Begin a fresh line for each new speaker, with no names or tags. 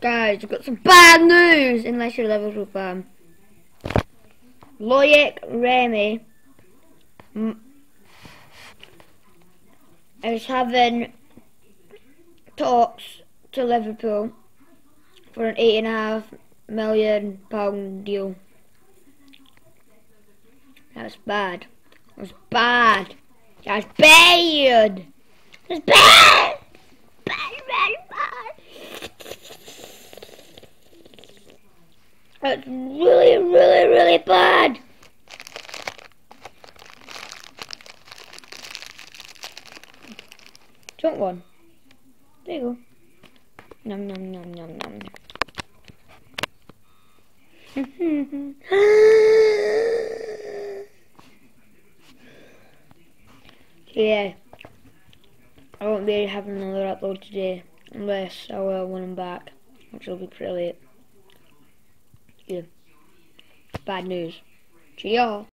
Guys, I've got some bad news! Unless you're level 2 fan. Loic Remy is having talks to Liverpool for an £8.5 million deal. That's bad. That's bad. That's bad. That's bad. That's really, really, really bad. Don't one. There you go. Nom nom nom nom nom. Yeah. I won't be having another upload today unless I will when I'm back, which will be pretty late. Yeah. Bad news. Cheerio.